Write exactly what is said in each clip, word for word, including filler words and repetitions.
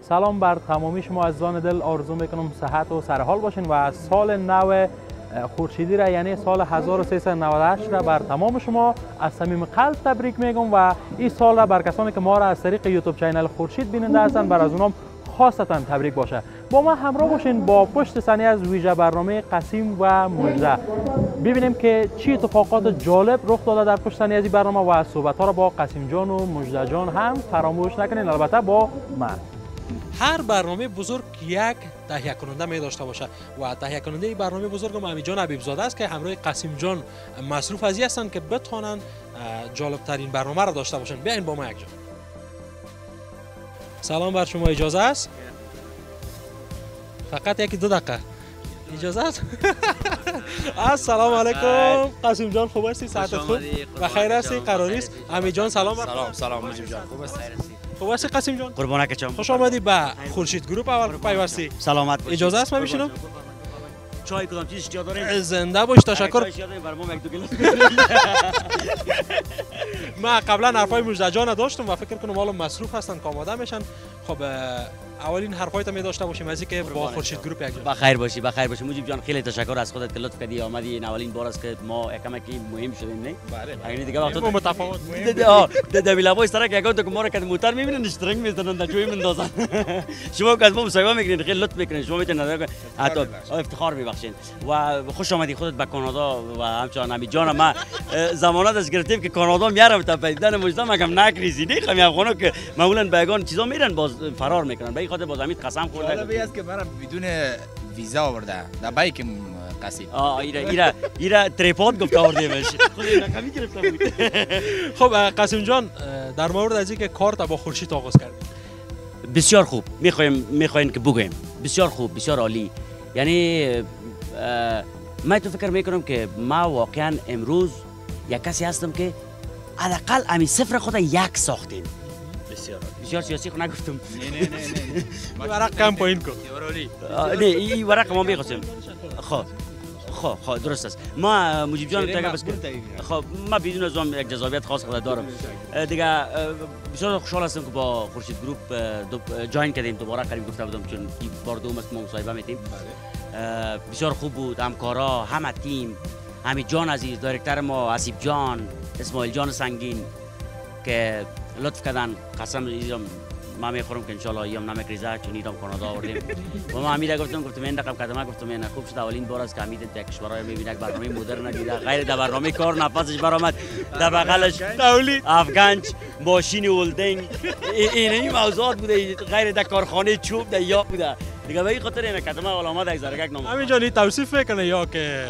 سلام بر تمامی شما عزیزان دل، آرزو میکنم صحت و سرحال باشین و سال نو خورشیدی را یعنی سال هزار و سیصد و نود و هشت را بر تمام شما از صمیم قلب تبریک میگم و این سال را بر کسانی که ما را از طریق یوتیوب چینل خورشید بیننده هستند بر از اونام خاصتا تبریک باشه. با ما همراه باشین با پشت صحنه از ویژه برنامه قسیم و مژده ببینیم که چی اتفاقات جالب رخ داده در پشت صحنه از این برنامه و صحبت ها را با قسیم جان و مژده جان هم فراموش نکنین، البته با من. هر برنامه بزرگ یک تهیه کننده می داشته باشه و تهیه کننده این برنامه بزرگ ما امی جان حبیب زاده است که همراه قسیم جان مصروف از این هستند که بتوانند جالب ترین برنامه را داشته باشند. بیاین با ما یک جا. سلام بر شما، اجازه است؟ فقط یکی دو دقیقه اجازه است؟ السلام علیکم قسیم جان، خوب هستی؟ صحت خوب؟ بخیر هستی؟ قراری است؟ امی جان سلام بر سلام سلام مجیب جان، خوب هستی؟ خوب هستی قسیم جان؟ قربانک چم. خوش آمدی به خورشید گروپ اول پیوستی. سلامت باشی. اجازه است ما بشینم؟ چای کدام چیز جا داره؟ زنده باش، تشکر. برام یک دو گلاس. ما قبلا حرفای مژده جان داشتم و فکر کنم حالا مصروف هستن که آماده میشن. خب اولین حرفایت می داشته باشیم از اینکه با خورشید گروپ یک جا. بخیر باشی، بخیر باشی مجیب جان. خیلی تشکر از خودت که لطف کردی آمدی. این اولین بار است که ما یکمکی مهم شدیم، نه؟ بله. یعنی دیگه وقت متفاوت مهم. ده ده لباس سره که اگه تو ما را که موتر میبینن اشتراک میزنن در جوی میندازن. شما که از ما مصاحبه میکنین خیلی لطف میکنین. شما میتونید حتی افتخار ببخشین. و خوش آمدی خودت به کانادا و همچنان امی جان. ما زمانات از گرفتیم که کانادا میارم تا پیدن مژده مگم نکریزی نه خمی افغانا که معمولا بیگان چیزا میرن باز فرار میکنن. به این خاطر باز امید قسم خورده. جالبی است که برام بدون ویزا آورده در بایک قسیم. آه ایرا ایرا ایرا تریپود گفت آوردیمش. خود رقمی گرفتم. خب قسیم جان، در مورد از اینکه کار تا با خورشید آغاز کردید. بسیار خوب. میخوایم میخواین که بگویم. بسیار خوب، بسیار عالی. یعنی من تو فکر میکنم که ما واقعا امروز یک کسی هستم که حداقل امی صفر خود یک ساختیم. بسیار بسیار سیاسی خود نگفتم. نه نه نه نه ورق کم پایین کن. نه این ورق ما میخواستم. خب خب خب درست است. ما مجیب جان دیگه بس خب ما بدون از یک جذابیت خاص خود دارم دیگه. بسیار خوشحال هستم که با خورشید گروپ جوین کردیم. دوباره قریب گفته بودم چون این بار دوم است ما مصاحبه میتیم. بسیار خوب بود. همکارا، همه تیم، امی جان عزیز، دایرکتور ما، اسیب جان، اسماعیل جان سنگین که لطف کردن. قسم ایزم ما میخورم که انشالله ایام نمیکریزه چون ایران کانادا آوردیم. و ما امیده گفتم گفتم این رقم کدام گفتم این خوب شد. اولین بار است که امید در کشورهای میبینه برنامه مدرن دیده غیر در برنامه کار نفسش برآمد. در بغلش تولید افغانج، ماشین هولدینگ، این این موضوعات بوده غیر در کارخانه چوب در یا بوده دیگه. به این خاطر این کدام علامت یک زرگک نام. همین جانی توصیف میکنه یا که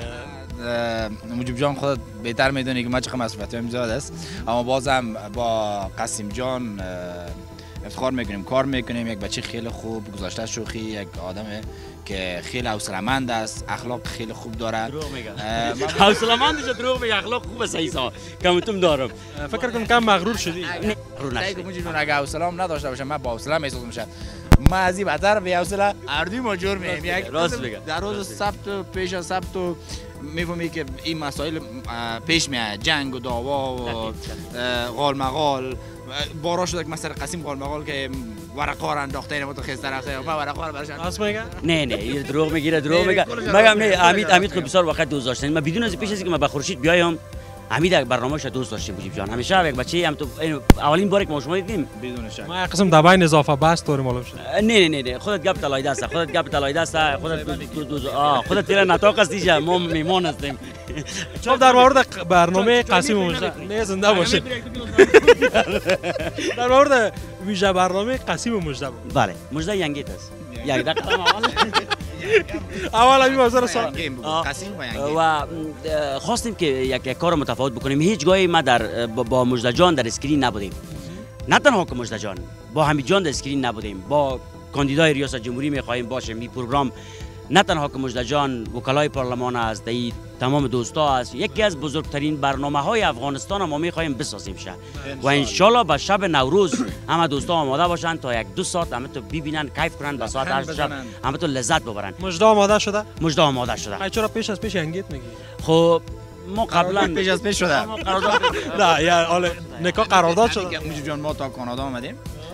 مجیب جان خودت بهتر میدونی که ما چقدر مسئولیتم زیاد است، اما بازم با قسیم جان افتخار میکنیم، کار میکنیم. یک بچه خیلی خوب، گذاشته شوخی، یک آدم که خیلی حوصله‌مند است، اخلاق خیلی خوب داره. دروغ میگه. حوصله‌مندش دروغ میگه، اخلاق خوبه سیسا. کمتون دارم. فکر کنم کم مغرور شدی. مغرور نشدی. مجیب جان اگه حوصله‌ام نداشته باشم من با حوصله احساس میشم. ما از این بدتر به حوصله اردوی ماجور میایم. یک راست میگه. در روز سبت پیش از سبت میفهمی که این مسائل پیش میاد، جنگ و دعوا و غال مغال. بارا شده که مثلا قسیم غال مغال که ورقا رو انداخته اینو تو خسته رفته و ورقا رو برش راست میگه. نه نه این دروغ میگیره، دروغ میگه. مگم نه امید امید خود بسیار وقت دوست داشتن. من بدون از پیش از اینکه من به خورشید بیایم امید برنامه‌اش دوست داشتیم مجیب جان. همیشه یک بچه هم تو اولین باری که ما شما دیدیم بدون شک ما قسم دبای اضافه بس طوری معلوم شد. نه نه نه خودت گپ تلای دست، خودت گپ تلای دست، خودت دو دو آ خودت تیر نطاق هستی. ما میمون هستیم. خب در مورد برنامه قسیم و مژده نه زنده باشه. در مورد ویژه برنامه قسیم و مژده. بله مژده ینگیت است. یک دقیقه اول اول همین موضوع رو سال قسیم و خواستیم که یک یک کار متفاوت بکنیم. هیچ گاهی ما در با مژده جان در اسکرین نبودیم. نه تنها که مژده جان، با حمید جان در اسکرین نبودیم. با کاندیدای ریاست جمهوری میخواهیم باشیم. این پروگرام نه تنها که مژده جان وکلای پارلمان است، این تمام دوستا است. یکی از بزرگترین برنامه‌های افغانستان ما می‌خوایم بسازیم شه و ان شاءالله به شب نوروز همه دوستا آماده باشن تا یک دو ساعت همه تو ببینن، کیف کنن، به ساعت هشت شب همه تو لذت ببرن. مژده آماده شده؟ مژده آماده شده. خب چرا پیش از پیش انگیت میگی؟ خب ما قبلا پیش از پیش شده. قرارداد نه یا حالا نکاح قرارداد شده. مجیب جان ما تا کانادا آمدیم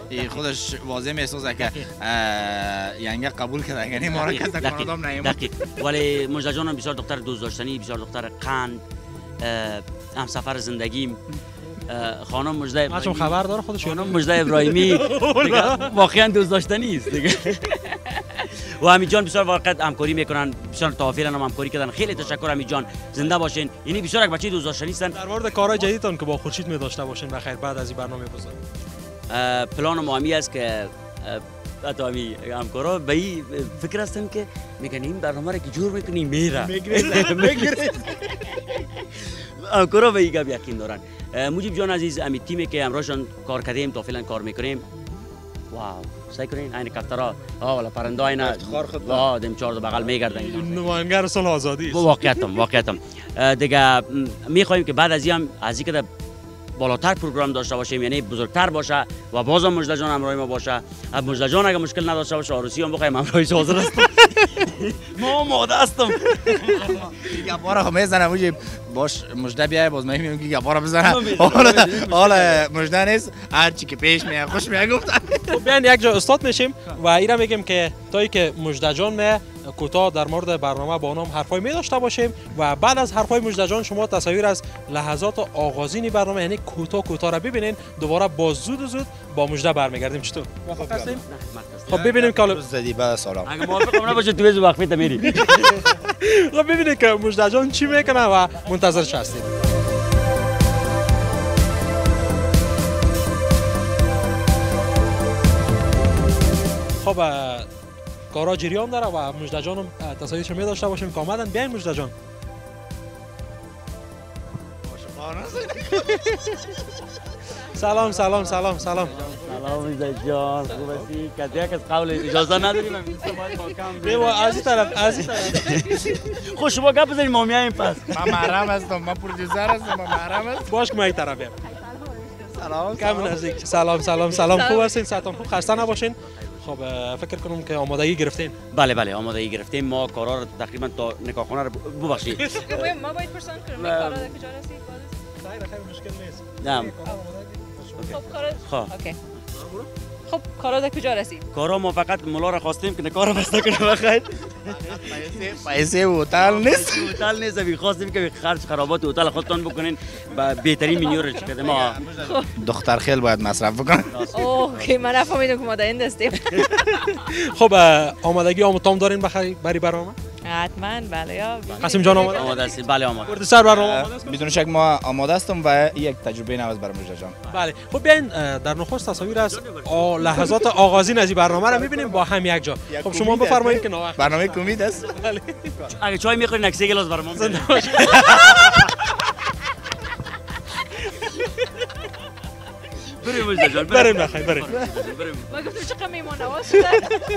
ای خودش واضح محسوسه که ینگه قبول کرده، یعنی ما را کس کانادا هم نیامد. دقیق. ولی مژده جان بسیار دختر دوست داشتنی، بسیار دختر قند، همسفر زندگیم. خانم مژده من چون خبر داره خودش خانم مژده ابراهیمی واقعا دوست داشتنی است دیگه. و حمید جان بسیار واقعا همکاری میکنن، بسیار تافیلا هم همکاری کردن. خیلی تشکر حمید جان، زنده باشین. یعنی بسیار یک بچه دوست داشتنی هستن. در مورد کارهای جدیدتون که با خورشید می داشته باشین بخیر بعد از این برنامه بزرگ. پلان ما همی است که اتامی همکارا به این فکر هستن که میگن این برنامه را که جور میکنیم میره میگیره. همکارا به این گپ یقین دارن. مجیب جان عزیز، امی تیمی که همراهشان کار کردیم تا فعلا کار میکنیم، واو سعی کنین این کفترها ها ولا پرنده اینا وا دم چهار بغل میگردن. نماینده رسول آزادی است. واقعیتم واقعیتم دیگه میخوایم که بعد از این هم از اینکه بالاتر پروگرام داشته باشیم، یعنی بزرگتر باشه و بازم مژده جان همراه ما باشه. مژده جان اگه مشکل نداشته باشه عروسی هم بخوایم همراهش حاضر هستم. ما آماده هستم. گپارا خو میزنم موجی باش مژده بیای باز میگم که گپارا بزنم. حالا مژده نیست، هر چی که پیش میاد خوش میاد گفتن. خب بیاین یک جا استاد میشیم و اینا میگیم که تایی که مژده جان می کوتاه در مورد برنامه با اونم حرفای می داشته باشیم و بعد از حرفای مژده جان شما تصاویر از لحظات آغازین برنامه یعنی کوتاه کوتاه را ببینین. دوباره با زود زود با مژده برمیگردیم. چطور؟ موافق هستیم؟ خب ببینیم که روز زدی بعد سلام. اگه موافق نباشه تو وقت وقفه میری. خب ببینیم که مژده جان چی میکنه و منتظرش هستیم. خب کارا جریان داره و مژده جانم تصاویرش می داشته باشیم که آمدن. بیاین مژده جان. سلام سلام سلام سلام. سلام مژده جان، خوب هستی؟ کدی یک از قبل اجازه نداریم من بیا از این طرف از این طرف. خب شما گپ بزنید ما میایم پس. من محرم هستم، من پرودوسر هستم، من محرم هستم. باش که ما این طرف بیام. سلام کم نزدیک. سلام سلام سلام. خوب هستین؟ صحتتون خوب؟ خسته نباشین. خب فکر کنم که آمادگی گرفتین. بله بله آمادگی گرفتیم. ما کارا رو تقریبا تا نکاحخانه رو ببخشید. ما باید پرسان کنیم کارا در کجا رسید؟ خیر خیر مشکل نیست. نه. خب کارا خب اوکی. خب کارا در کجا رسید؟ کارا ما فقط ملا رو خواستیم که نکاح رو بسته کنه بخیر. پیسه هتل نیست. هتل نیست، بی خواستیم که خرج خرابات هتل خودتون بکنین و بهترین منیو رو چکده ما. دختر خیل باید مصرف بکنن. اوکی من نفهمیدم که ما در این دستیم. خب آمادگی آماتام دارین بخری برای برنامه؟ حتما بله. یا قسیم جان آماده؟ آماده هستیم. بله آماده. پرودوسر برنامه آماده است؟ بدون شک ما آماده هستم و یک تجربه نو از برای مژده جان. بله خب بیاین در نخست تصاویر از لحظات آغازین از این برنامه رو می‌بینیم با هم یک جا. خب شما بفرمایید که نوبت برنامه کمید است. بله. اگه چای می‌خورین یک سه گلاس برام زنده باشید. بریم مژده جان بریم بخیر بریم. ما گفتیم چقدر میهمان نواز شده.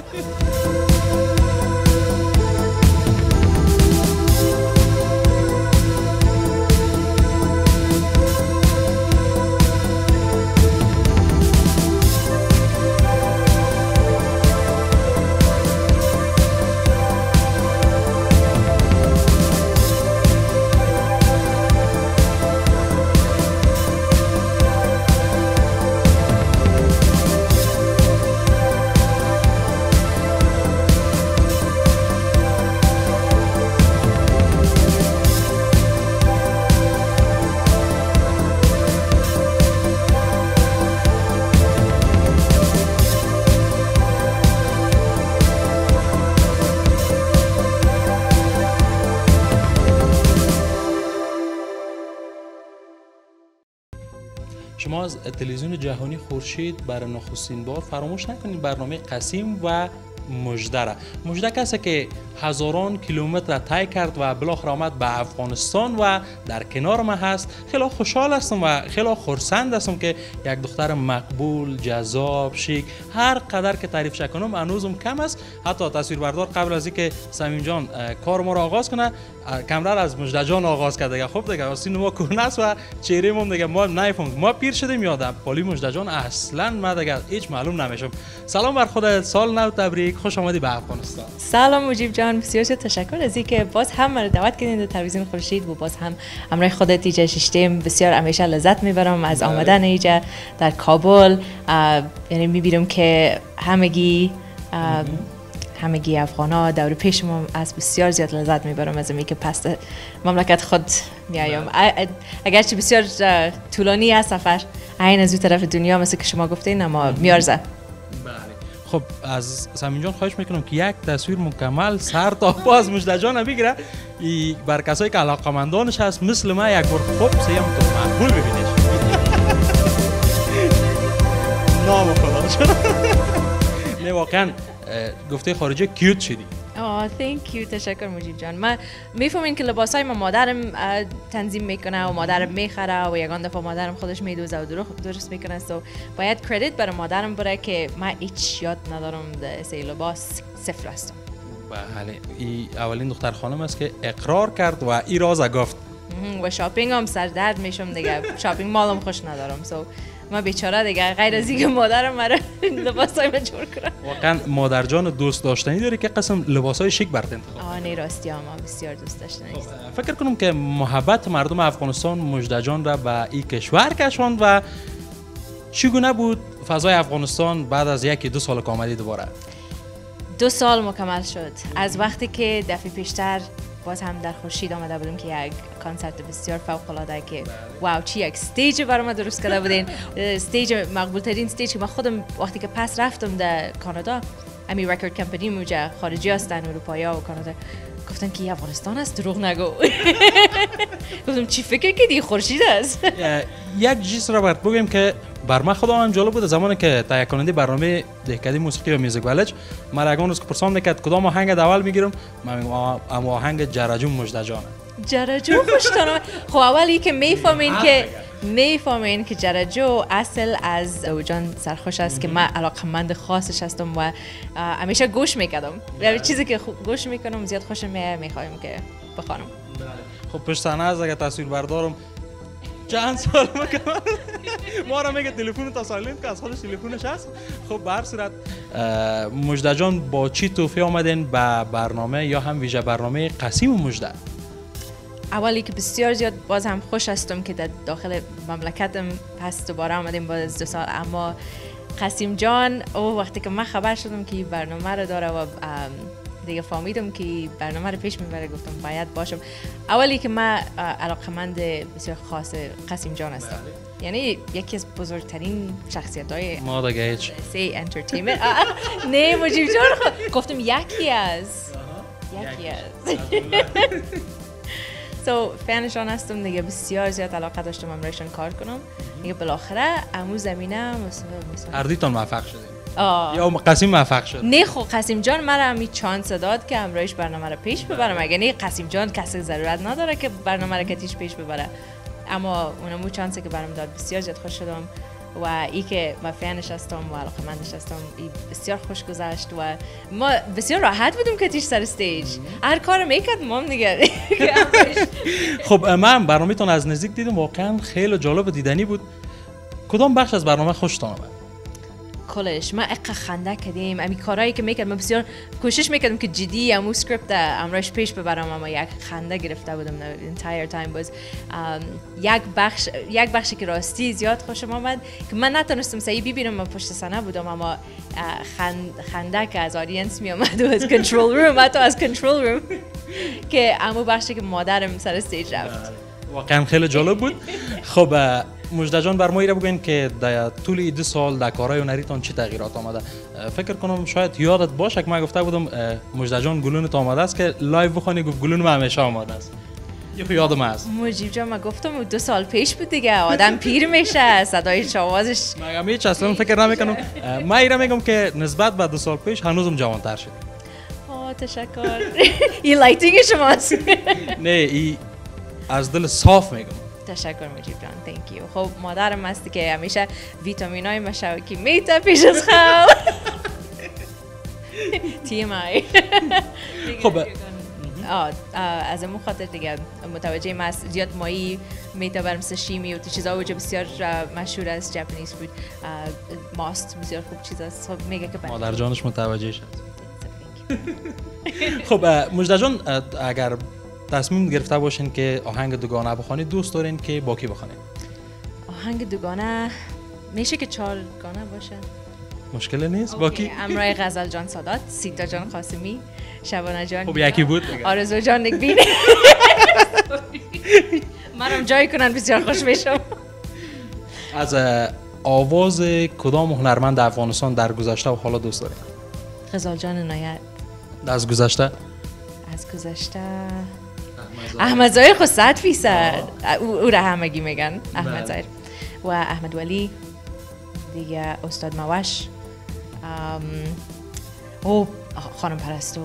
شما از تلویزیون جهانی خورشید برای نخستین بار فراموش نکنید برنامه قسیم و مژده را. مژده کسی که هزاران کیلومتر طی کرد و بالاخره آمد به افغانستان و در کنار ما هست. خیلی خوشحال هستم و خیلی خرسند هستم که یک دختر مقبول، جذاب، شیک، هر قدر که تعریف کنم هنوزم کم است. حتی تصویربردار قبل از اینکه صمیم جان کار ما را آغاز کنه کامرا از مژده جان آغاز کرد. دیگه خب دیگه آستین ما کهنه است و چهره ما دیگه ما نمیفهمیم ما پیر شدیم یا پالی مژده جان اصلا ما دیگه هیچ معلوم نمیشم. سلام بر خودت، سال نو تبریک. یک خوش آمدی به افغانستان. سلام مجیب جان، بسیار تشکر از اینکه باز هم مرا دعوت کردین در تلویزیون خورشید و باز هم همراه خودت اینجا ششتیم. بسیار همیشه لذت میبرم از آمدن اینجا در کابل. یعنی میبینم که همگی همگی افغانا دور پیش ما از بسیار زیاد لذت میبرم از اینکه پس مملکت خود میایم. اگرچه بسیار طولانی است سفر این از اون طرف دنیا مثل که شما گفتین، اما میارزه. خب از سمین جان خواهش میکنم که یک تصویر مکمل سر تا پا از مژده جان بگیره. ای بر کسایی که علاقمندانش هست مثل ما یک بار خوب سیم تو مقبول ببینیش. نام خدا. نه واقعا گفته خارجی کیوت شدی. آه thank you، تشکر مجیب جان. من میفهمین که لباسای ما مادرم تنظیم میکنه و مادرم میخره و یگان دفعه مادرم خودش میدوزه و درست میکنه، سو باید کردیت برای مادرم بره که من هیچ یاد ندارم در لباس، صفر هستم. بله، ای اولین دختر خانم است که اقرار کرد و ای راز گفت. و شاپینگ هم سر درد میشم دیگه. شاپینگ مالم خوش ندارم، سو ما بیچاره دیگه غیر از اینکه مادرم مرا لباسای من جور کنه. واقعا مادر جان دوست داشتنی داری که قسم لباسای شیک برات انتخاب. آه نه راستی ما بسیار دوست داشتنی است. فکر کنم که محبت مردم افغانستان مژده جان را به این کشور کشاند و چگونه بود فضای افغانستان بعد از یکی دو سال که آمدی دوباره؟ دو سال مکمل شد از وقتی که دفعه پیشتر باز هم در خورشید آمده بودیم که یک کانسرت بسیار فوق العاده که واو چی یک استیج برای ما درست کرده بودین. استیج مقبول ترین استیج که من خودم وقتی که پس رفتم در کانادا، امی رکورد کمپانی موجه خارجی هستن، اروپایی ها و کانادا، گفتن که افغانستان است، دروغ نگو. گفتم چی فکر کردی خورشید است؟ یک چیز را برات بگم که بر من خودم هم جالب بود. زمانی که تهیه کننده برنامه دهکده موسیقی و میوزیک ویلج من اگه اون روز که پرسان میکرد کدام آهنگ اول میگیرم، من میگم اما آهنگ جرجون مژده جانه. جرجو خوشتانم. خب اولی که میفهمین که میفهمین که جرجو اصل از اوجان سرخوش است که من علاقمند خاصش هستم و همیشه گوش میکردم. و چیزی که گوش میکنم زیاد خوشم میاد، میخوایم که بخوانم. خب پشت صحنه از اگه تصویر بردارم چند سال مکمل ما را میگه تلفن تا سایلنت که از خودش تلفنش هست. خب به هر صورت مژده جان با چی توفیق آمدین به برنامه یا هم ویژه برنامه قسیم و مژده؟ اولی که بسیار زیاد باز هم خوش هستم که در داخل مملکتم پس دوباره آمدیم بعد از دو سال. اما قسیم جان او وقتی که من خبر شدم که برنامه رو داره و دیگه فهمیدم که برنامه رو پیش میبره، گفتم باید باشم. اولی که من علاقمند بسیار خاص قسیم جان هستم، یعنی یکی از بزرگترین شخصیت‌های ما دیگه هیچ سی انترتینمنت. نه مجیب جان گفتم یکی از یکی از سو فنشان هستم دیگه. بسیار زیاد علاقه داشتم امرایشان کار کنم دیگه. بالاخره امو زمینه هر دویتون موفق شدیم. آه. یا قسیم موفق شد؟ نه خب قسیم جان مرا همی چانس داد که امرایش برنامه رو پیش ببرم. اگه نه قسیم جان کسی ضرورت نداره که برنامه رو کتیش پیش ببره، اما اونمو چانسی که برام داد بسیار زیاد خوش شدم و ای که من فنش هستم و علاقمندش هستم ای بسیار خوش گذشت و ما بسیار راحت بودیم که تیش سر استیج هر کار میکرد مام دیگه. خب من برنامه‌تون از نزدیک دیدم، واقعا خیلی جالب و دیدنی بود. کدام بخش از برنامه خوشتون آمد؟ کلش ما اقا خنده کردیم. امی کارهایی که میکردم بسیار کوشش میکردم که جدی امو سکریپت امرش پیش ببرم، اما یک خنده گرفته بودم the entire time. باز یک بخش یک بخشی که راستی زیاد خوشم آمد که من نتونستم صحیح ببینم، من پشت صحنه بودم، اما خنده که از آدینس می اومد و از کنترل روم، حتی از کنترل روم، که امو بخشی که مادرم سر استیج رفت. واقعا خیلی جالب بود. خب مژده جان بر ما ایره بگوین که در طول دو سال در کارهای هنریتان چه تغییرات آمده؟ فکر کنم شاید یادت باشه که من گفته بودم مژده جان گلونت آماده است که لایو بخوانی، گفت گلون من همیشه آماده است. یه خو یادم هست. مجیب جان من گفتم دو سال پیش بود دیگه، آدم پیر میشه، صدای آوازش من هیچ اصلا فکر نمیکنم. من ایره میگم که نسبت به دو سال پیش هنوزم جوانتر شد. آه تشکر. این لایتینگ شماست. نه ای از دل صاف میگم. تشکر مجیب جان، تhank you. خب مادرم هستی که همیشه ویتامینای مشوکی میته پیش از خواب. تی ام آی. خب از امون خاطر دیگه متوجه ما زیاد مایی میته برم سشیمی و تو چیزا وجه بسیار مشهور است. ژاپنیز فود ماست بسیار خوب چیز است. خب میگه که مادر جانش متوجه شد. خب مژده جان، اگر تصمیم گرفته باشین که آهنگ دوگانه بخوانید، دوست دارین که با کی بخوانید؟ آهنگ دوگانه میشه که چهار گانه باشه. مشکل نیست. با کی؟ امرای غزل جان سادات، سیتا جان قاسمی، شبانه جان. خب یکی بود. آرزو جان نگبین. منم جای کنن بسیار خوش میشم. از آواز کدام هنرمند افغانستان در گذشته و حالا دوست دارید؟ غزال جان نایت. از گذشته؟ از گذشته احمد ظاهر خود صد فیصد او را همگی میگن احمد ظاهر و احمد ولی دیگه، استاد موش، او خانم پرستو.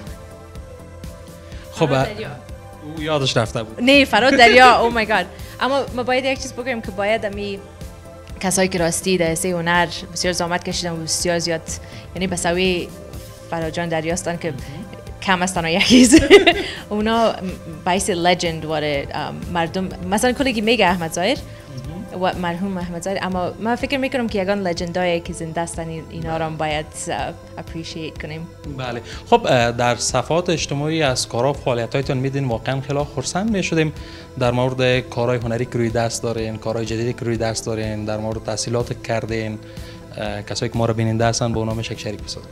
خب او یادش رفته بود. نه فراد دریا. او مای گاد. اما ما باید یک چیز بگم که باید امی کسایی که راستی در سه هنر بسیار زحمت کشیدن و بسیار زیاد، یعنی بساوی فراد جان دریاستان که کم هستن و یکیز اونا باعث لجند واره مردم، مثلا کلی که میگه احمد ظاهر و مرحوم احمد ظاهر، اما من فکر میکنم که یگان لجندایی که زنده هستن اینا را باید اپریشیت کنیم. بله. خب در صفحات اجتماعی از کارا و فعالیتایتون میدین، واقعا خیلی خرسند میشدیم در مورد کارهای هنری که روی دست دارین، کارهای جدیدی که روی دست دارین، در مورد تحصیلات کردین، کسایی که ما رو بیننده هستن با اونا میشه شریک بسازیم.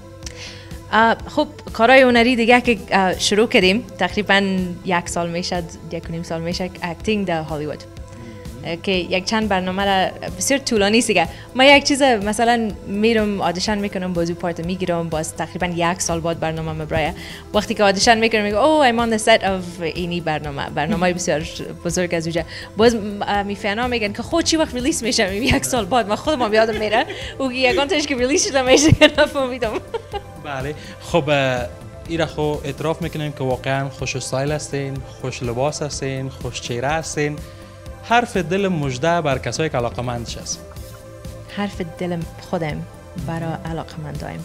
خب کارهای هنری دیگه که شروع کردیم تقریبا یک سال میشد، یک و نیم سال میشه، اکتینگ در هالیوود که یک چند برنامه را بسیار طولانی سیگه. ما یک چیز مثلا میرم آدیشن میکنم، بازی پارت میگیرم، باز تقریبا یک سال بعد برنامه مبرایه. وقتی که آدیشن میکنم میگم اوه I'm on the set of اینی برنامه، برنامه بسیار بزرگ از اونجا. باز میفهمم میگن که خود چی وقت ریلیز میشه؟ یک سال بعد ما خودم یادم میره او یگان تاش که ریلیز شده میشه که نفهمیدم. بله. خب ایرا خو اعتراف میکنیم که واقعا خوش استایل هستین، خوش لباس هستین، خوش چهره هستین. حرف دل مژده بر کسایی که علاقمندش هست. حرف دل خودم برای علاقمندایم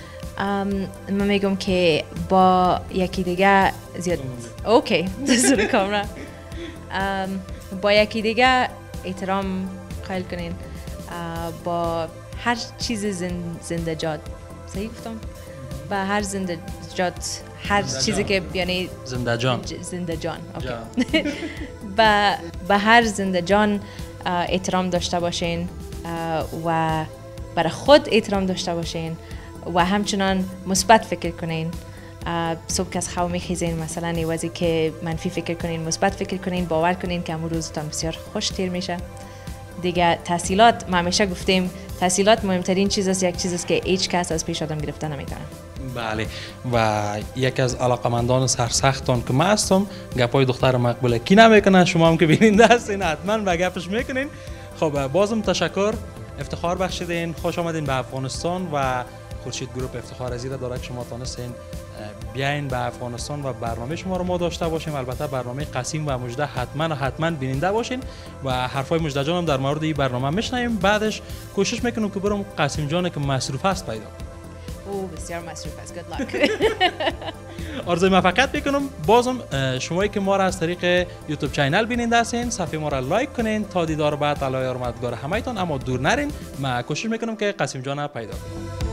من میگم که با یکی دیگه زیاد اوکی دستور کامرا با یکی دیگه احترام قائل کنین، با هر چیز زنده جات، صحیح گفتم؟ با هر زنده جات، هر چیزی که یعنی زنده جان زنده جان اوکی با به هر زنده جان احترام داشته باشین و برای خود احترام داشته باشین و همچنان مثبت فکر کنین. صبح که از خواب میخیزین مثلا ایوازی که منفی فکر کنین، مثبت فکر کنین، باور کنین که امروز روزتان بسیار خوش تیر میشه. دیگه تحصیلات، ما همیشه گفتیم تحصیلات مهمترین چیز است، یک چیز است که هیچ کس از پیش آدم گرفته نمیتونه. بله. و یک از علاقمندان سرسختان که من هستم، گپای دختر مقبوله کی نمیکنه، شما هم که بیننده هستین حتما به گپش میکنین. خب بازم تشکر، افتخار بخشیدین، خوش آمدین به افغانستان و خورشید گروپ افتخار از این داره که شما تونستین بیاین به افغانستان و برنامه شما رو ما داشته باشیم. البته برنامه قسیم و مژده حتما و حتما بیننده باشین و حرفای مژده جان هم در مورد این برنامه میشنویم. بعدش کوشش میکنم که برم قسیم جان که مصروف است پیدا. او بسیار مصروف است. گود لاک. آرزوی موفقیت میکنم. بازم شمایی که ما را از طریق یوتیوب چینل بیننده هستین، صفحه ما را لایک کنین تا دیدار بعد. الله یار و مددگار همه‌تان، اما دور نرین. ما کوشش میکنم که قسیم جان پیدا کنم.